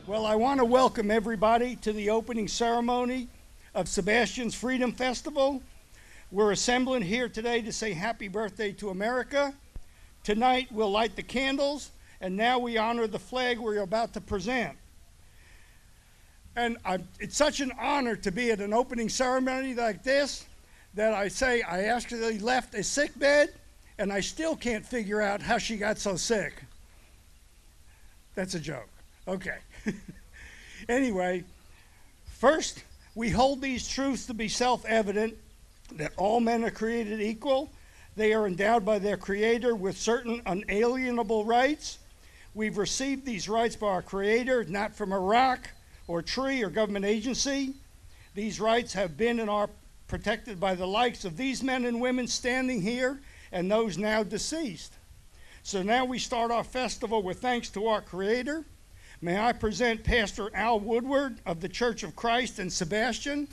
Well, I want to welcome everybody to the opening ceremony of Sebastian's Freedom Festival. We're assembling here today to say happy birthday to America. Tonight we'll light the candles, and now we honor the flag we're about to present. And it's such an honor to be at an opening ceremony like this that I actually left a sick bed, and I still can't figure out how she got so sick. That's a joke. Okay. Anyway, first, we hold these truths to be self-evident, that all men are created equal. They are endowed by their Creator with certain unalienable rights. We've received these rights by our Creator, not from a rock or tree or government agency. These rights have been and are protected by the likes of these men and women standing here and those now deceased. So now we start our festival with thanks to our Creator. May I present Pastor Al Woodward of the Church of Christ in Sebastian.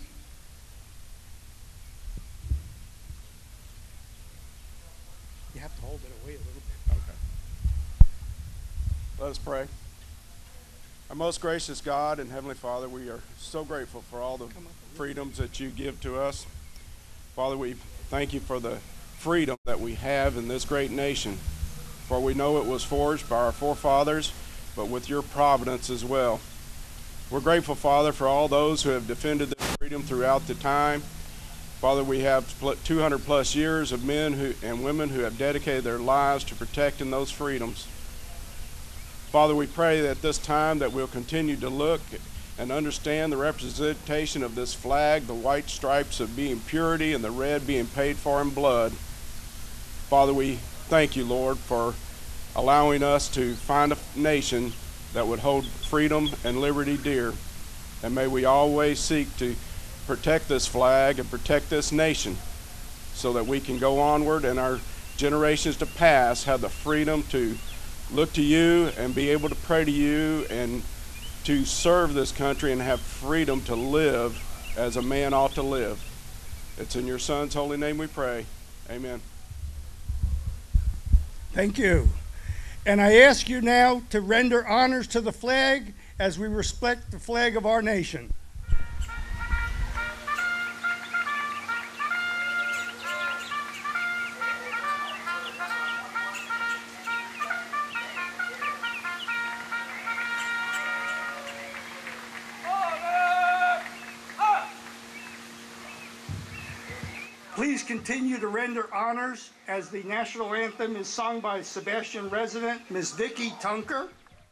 You have to hold it away a little bit. Okay. Let us pray. Our most gracious God and Heavenly Father, we are so grateful for all the freedoms that you give to us. Father, we thank you for the freedom that we have in this great nation. For we know it was forged by our forefathers, but with your providence as well. We're grateful, Father, for all those who have defended their freedom throughout the time. Father, we have 200 plus years of men and women who have dedicated their lives to protecting those freedoms. Father, we pray that this time that we'll continue to look and understand the representation of this flag, the white stripes of being purity and the red being paid for in blood. Father, we thank you, Lord, for allowing us to find a nation that would hold freedom and liberty dear. And may we always seek to protect this flag and protect this nation so that we can go onward and our generations to pass have the freedom to look to you and be able to pray to you and to serve this country and have freedom to live as a man ought to live. It's in your Son's holy name we pray. Amen. Thank you. And I ask you now to render honors to the flag as we respect the flag of our nation. Please continue to render honors as the national anthem is sung by Sebastian resident Ms. Vicky Tunker.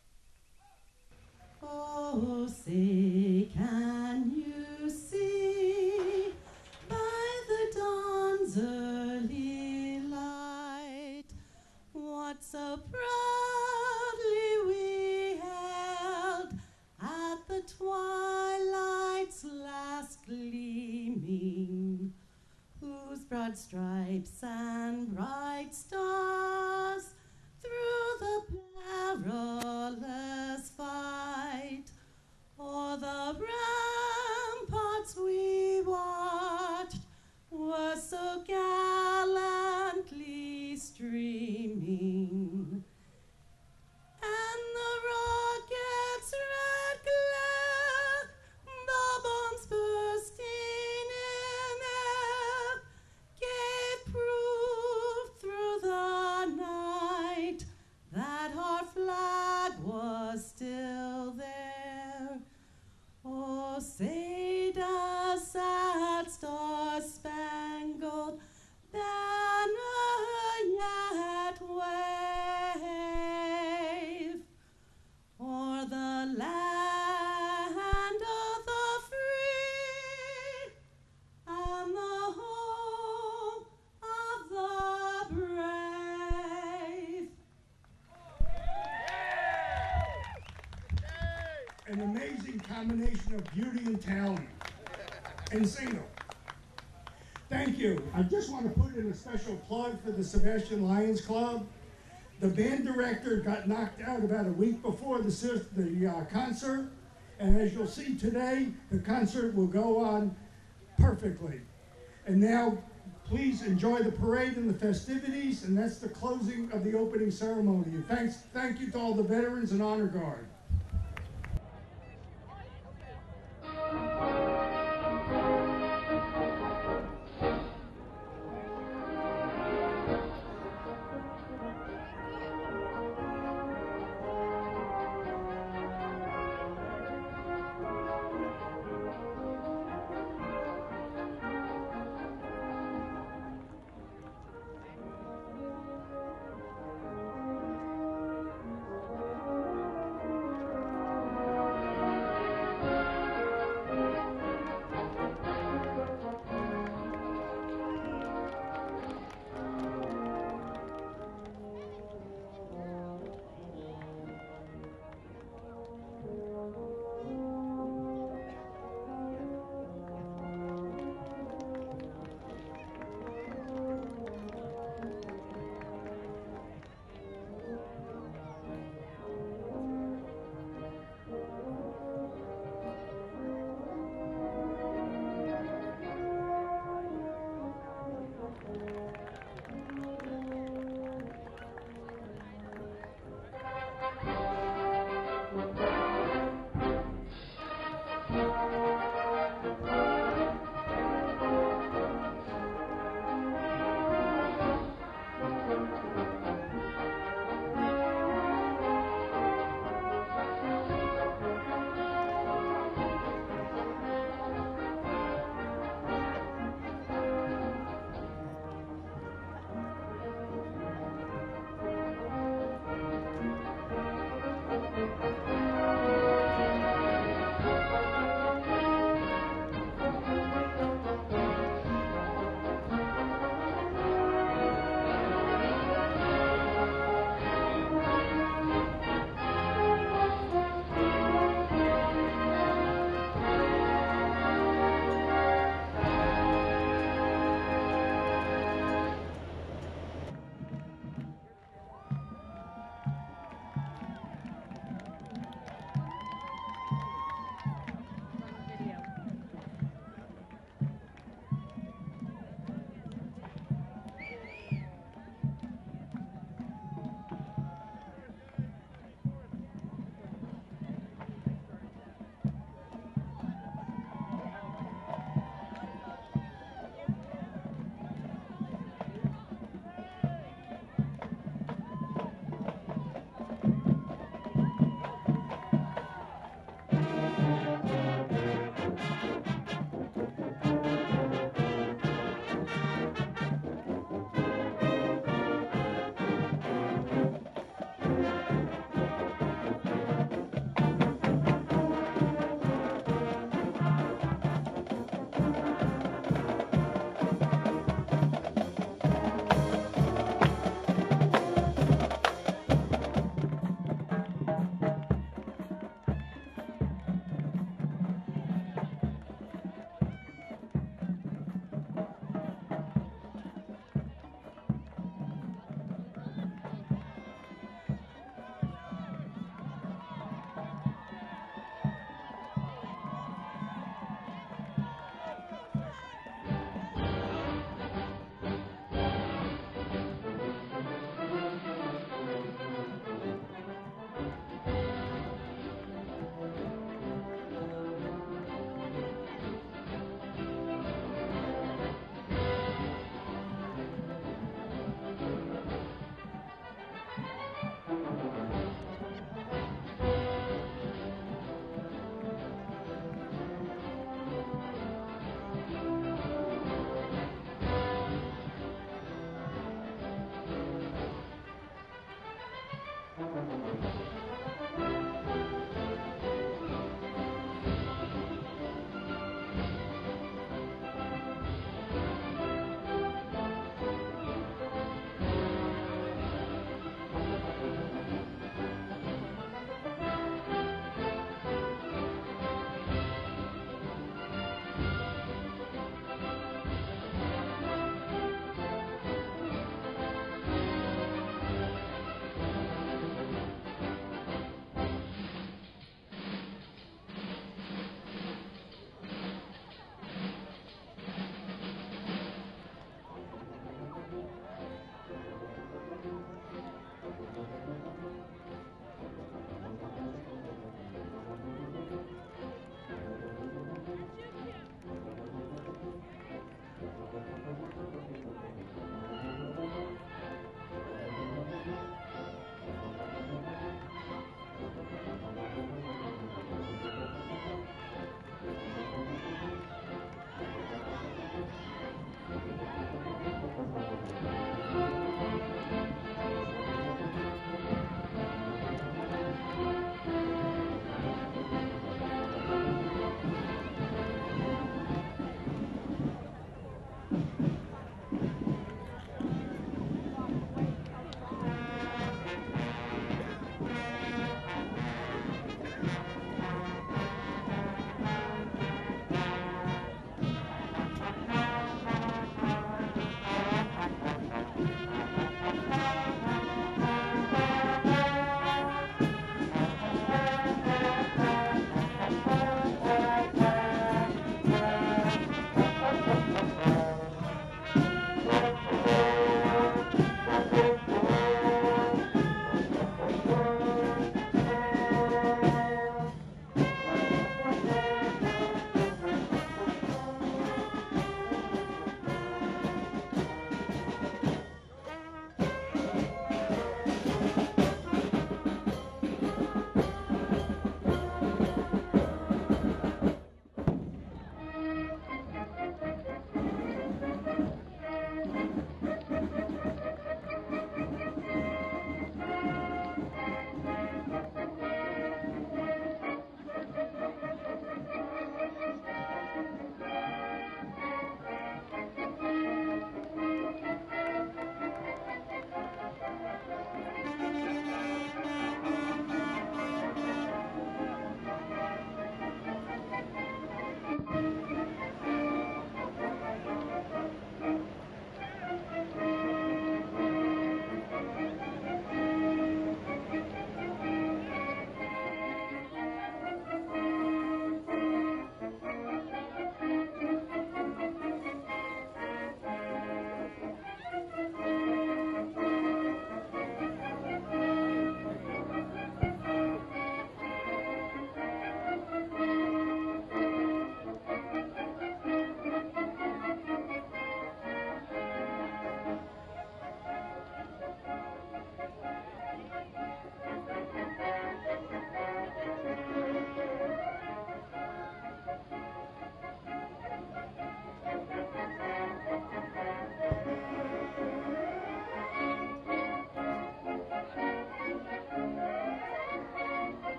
Oh, say, can you see by the dawn's early light what so proudly we held at the twilight's last gleaming, whose broad stripes and bright stars through the perilous fight o'er the ramparts we watched were so gallantly streaming, and the rocket's red glare, the bombs bursting in air, gave proof through the night that our flag was still there. Oh, say does that star-spangled banner yet wave o'er the land of the free and the home of the brave? An amazing combination of beauty and talent, and single. Thank you. I just want to put in a special plug for the Sebastian Lions Club. The band director got knocked out about a week before the concert, and as you'll see today, the concert will go on perfectly. And now, please enjoy the parade and the festivities, and that's the closing of the opening ceremony. And thank you to all the veterans and honor guard.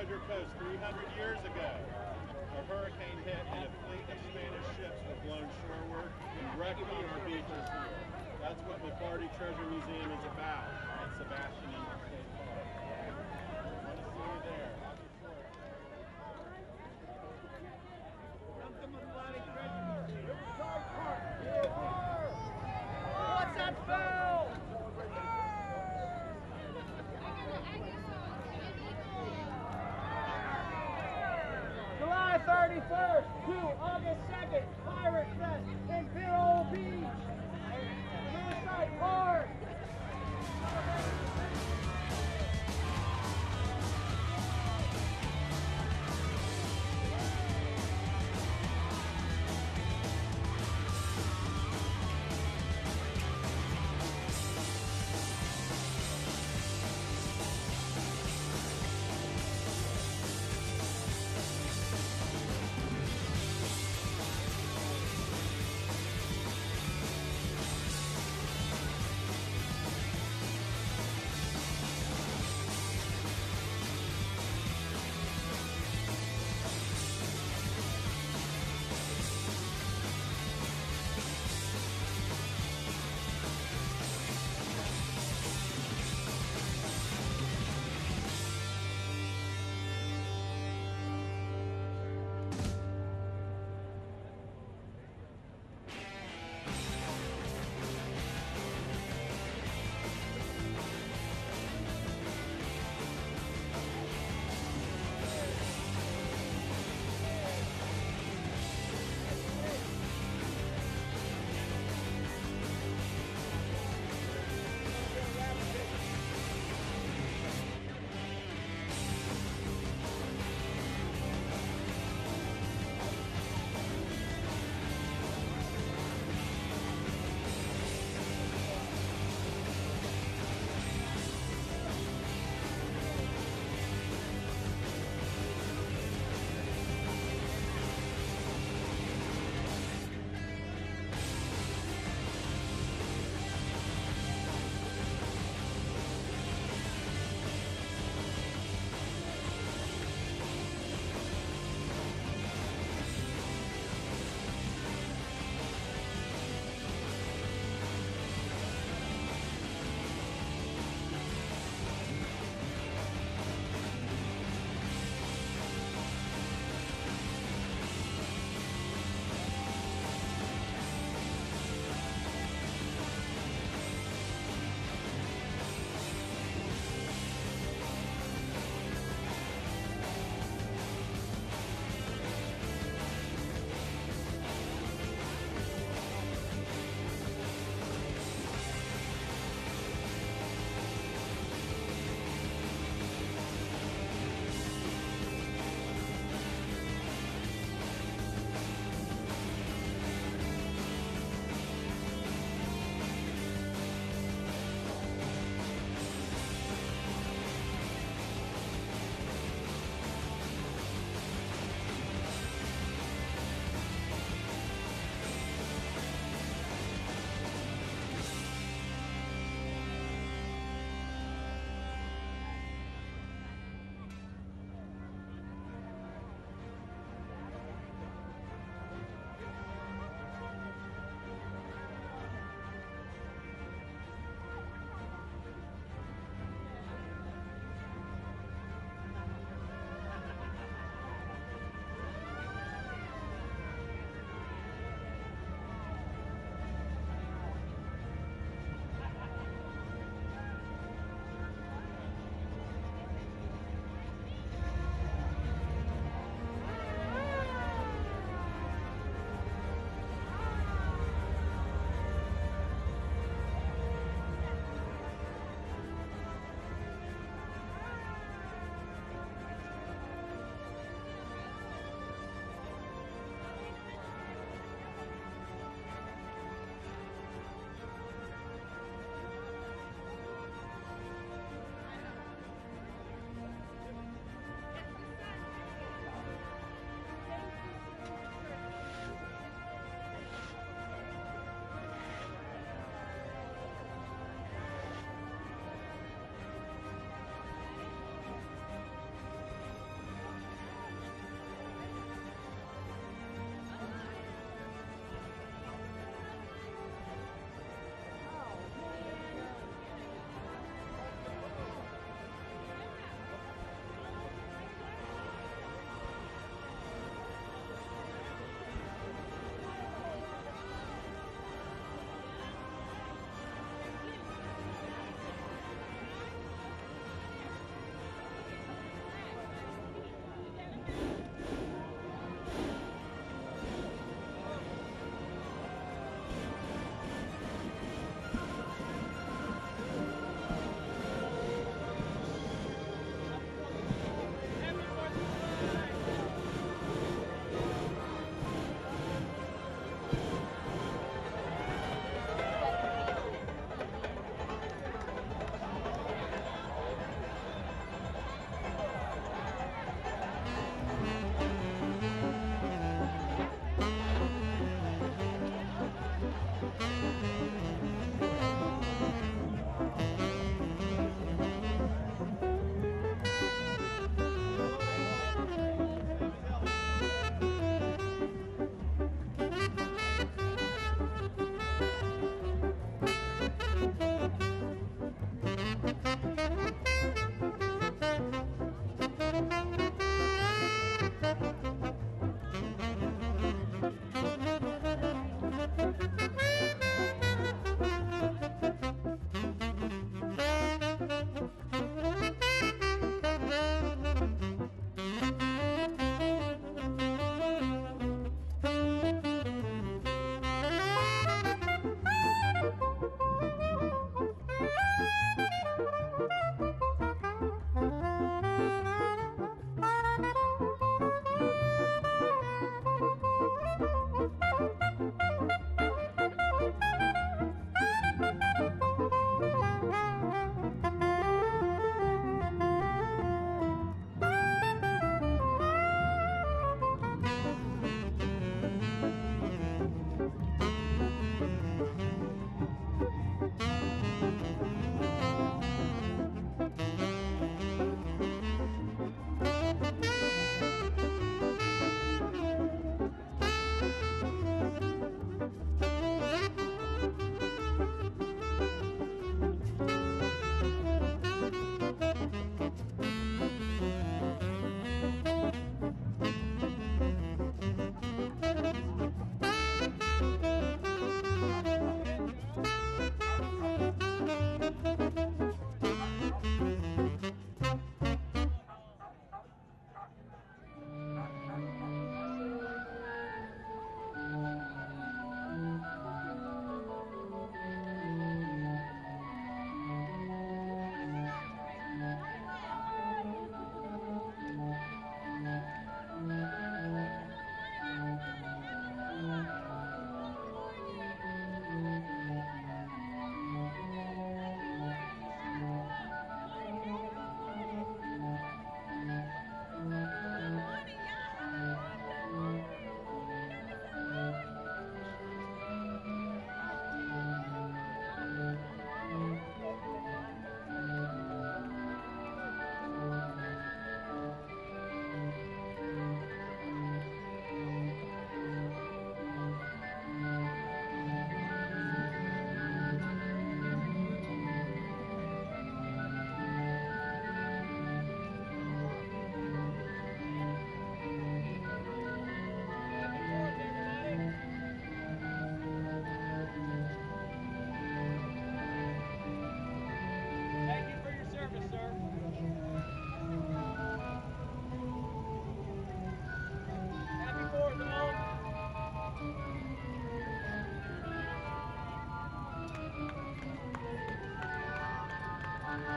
your coast 300 years ago. A hurricane hit and a fleet of Spanish ships were blown shoreward and wrecked on our beaches here. That's what McCarty Treasure Museum is about at Sebastian State Park. I want to see you there. I'll be sure. Welcome to McCarty Treasure Museum. What's that bell? July 31st to August 2nd, Pirate Fest in Vero Beach, Riverside Park.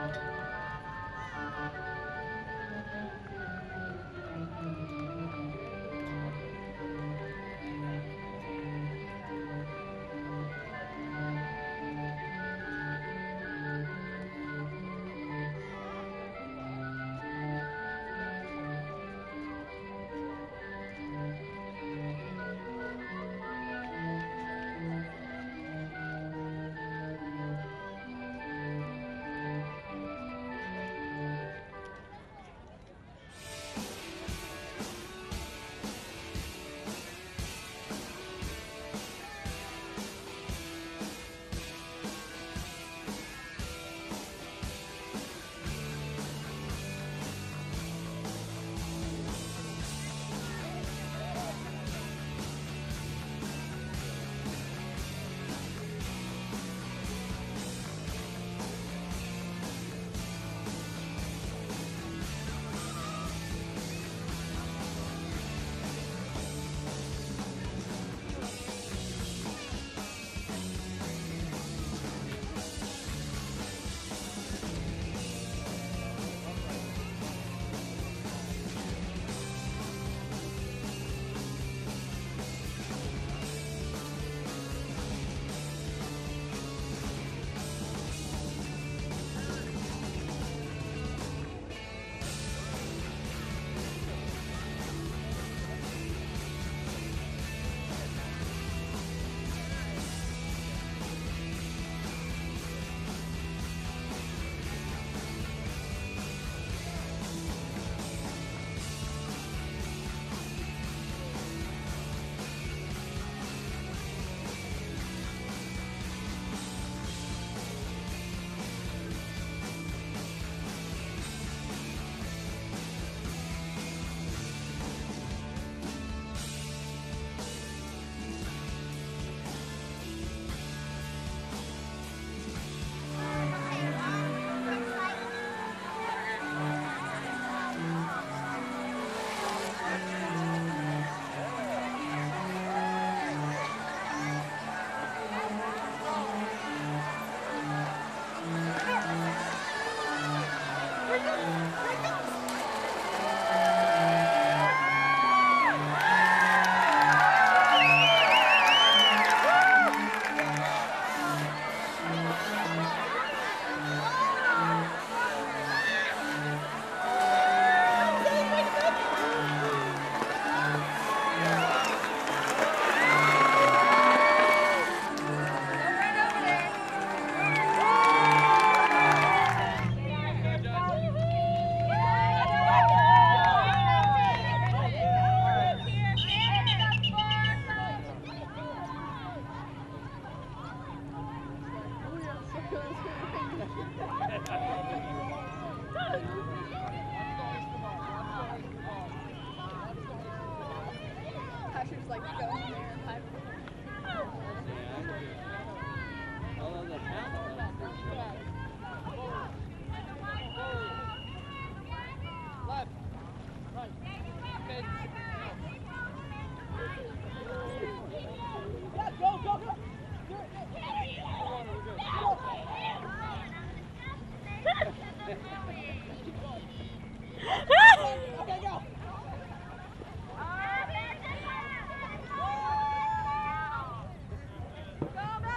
Go,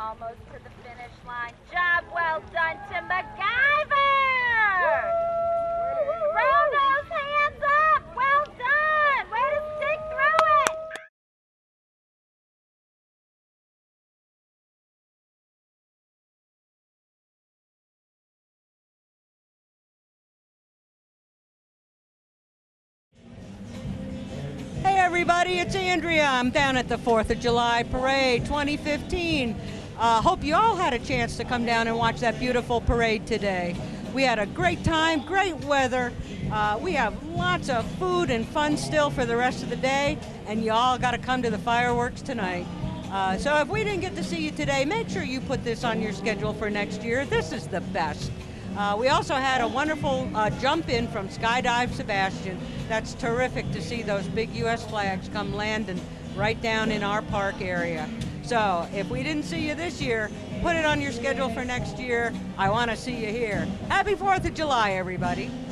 almost to the finish line. Job well done to MacGyver! Throw those hands up! Well done! Way to stick through it! Hey everybody, it's Andrea. I'm down at the 4th of July Parade 2015. Hope you all had a chance to come down and watch that beautiful parade today. We had a great time, great weather. We have lots of food and fun still for the rest of the day, and you all got to come to the fireworks tonight. So if we didn't get to see you today, make sure you put this on your schedule for next year. This is the best. We also had a wonderful jump in from Skydive Sebastian. That's terrific to see those big U.S. flags come landing right down in our park area. So if we didn't see you this year, put it on your schedule for next year. I want to see you here. Happy 4th of July, everybody.